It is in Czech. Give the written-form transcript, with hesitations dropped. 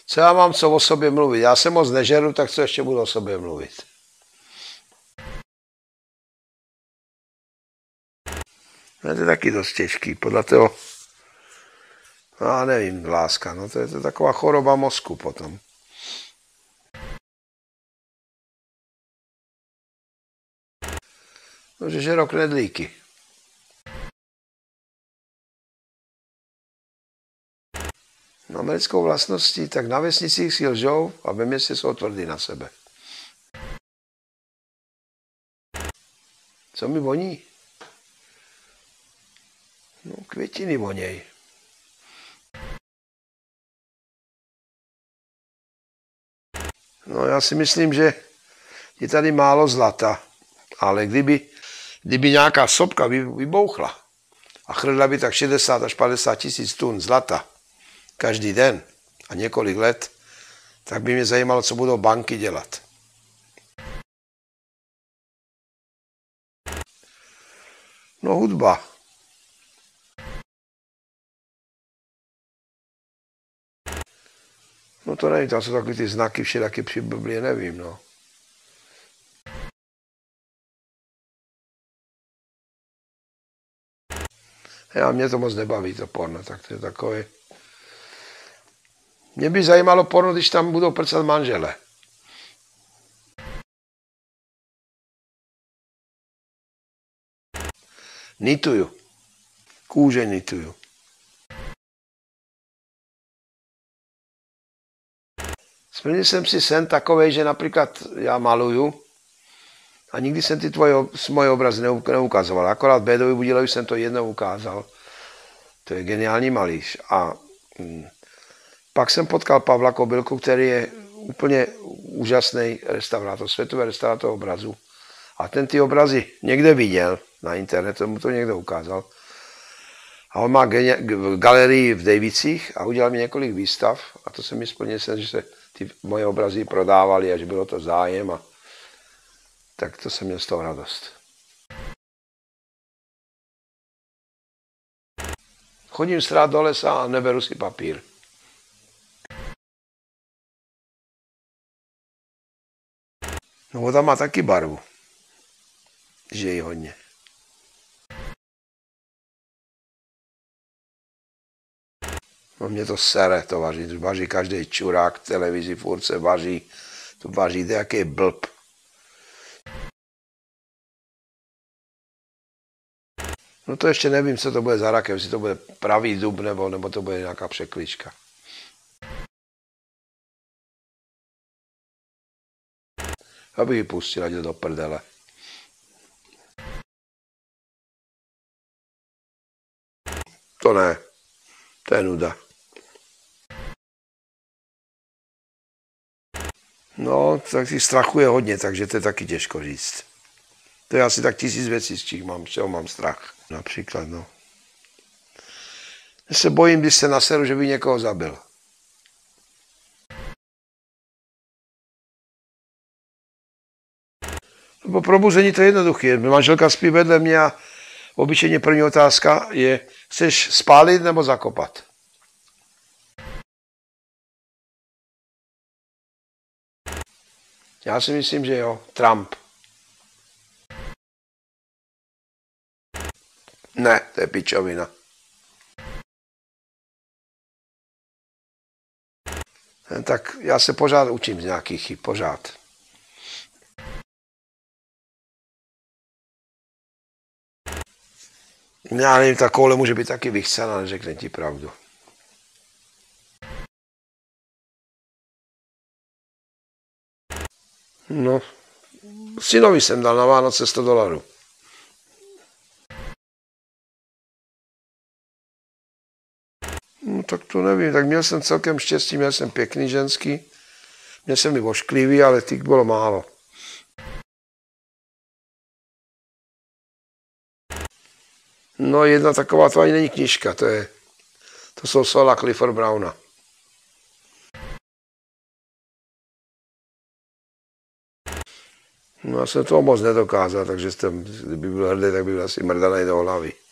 Co já mám co o sobě mluvit? Já se moc nežeru, tak co ještě budu o sobě mluvit? No, to je taky dost těžký. Podle toho, no, já nevím, láska, no to je taková choroba mozku potom. No, že žerou knedlíky. No, americkou vlastností, tak na vesnicích si lžou a ve městě jsou tvrdí na sebe. Co mi voní? No, květiny voněj. No, já si myslím, že je tady málo zlata, ale kdyby nějaká sopka vybouchla a chrlila by tak 60 až 50 tisíc tun zlata každý den a několik let, tak by mě zajímalo, co budou banky dělat. No, hudba. No to nevím, tam jsou takový ty znaky všelijaké při Biblii, nevím, no. Mě to moc nebaví, to porno, tak to je takové. Mě by zajímalo porno, když tam budou prcat manžele. Nituju. Kůže nituju. Splnil jsem si sen takovej, že například já maluju a nikdy jsem ty moje obrazy neukazoval. Akorát Bédovi Budilovi jsem to jednou ukázal. To je geniální malíř. A pak jsem potkal Pavla Kobylku, který je úplně úžasný restaurátor, světový restaurátor obrazu. A ten ty obrazy někde viděl na internetu, mu to někdo ukázal. A on má galerii v Davicích a udělal mi několik výstav. A to se mi splnil sen, že se ty moje obrazy prodávaly a že bylo to zájem. A tak to jsem měl z toho radost. Chodím strát do lesa a neberu si papír. No, voda má taky barvu. Že ji hodně. No, mě to sere, to vaří. Vaří každý čurák v televizi, furt se vaří. To vaří, to je jaký blb. No to ještě nevím, co to bude za rakev, jestli to bude pravý dub, nebo to bude nějaká překlička. Abych ji pustil, ať jde do prdele. To ne, to je nuda. No, tak si strachuje hodně, takže to je taky těžko říct. To je asi tak 1000 věcí, z čeho mám strach. Například, no. Já se bojím, když se naseru, že by někoho zabil. Po probuzení to je jednoduché. Manželka spí vedle mě a obyčejně první otázka je, chceš spálit nebo zakopat? Já si myslím, že jo. Trump. Ne, to je pičovina. Tak já se pořád učím z nějakých chyb, pořád. Já nevím, ta koule může být taky vychcená, neřekne ti pravdu. No, synovi jsem dal na Vánoce $100. No, tak to nevím, tak měl jsem celkem štěstí, měl jsem pěkný ženský, měl jsem i ošklivý, ale těch bylo málo. No, jedna taková, to ani není knížka, to jsou slova Clifford Browna. No, já jsem toho moc nedokázal, takže kdyby byl hrdý, tak by byl asi mrdanej do hlavy.